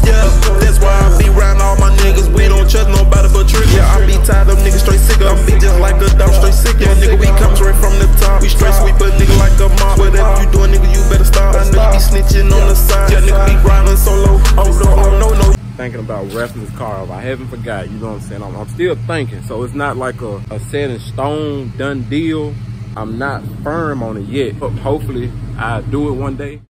Yeah, that's why I be round all my niggas. We don't trust nobody but trigger. Yeah, I be tired of niggas straight sick. I be just like a dog straight sick. Yeah, nigga, we come straight from the top. We straight sweep a nigga like a mob. Whatever you doing, nigga, you better stop. I know you be snitching on the side. Yeah, nigga, be grinding solo. Oh, no. Thinking about wrapping this car up. I haven't forgot, you know what I'm saying? I'm still thinking. So it's not like a set in stone, done deal. I'm not firm on it yet, but hopefully I'll do it one day.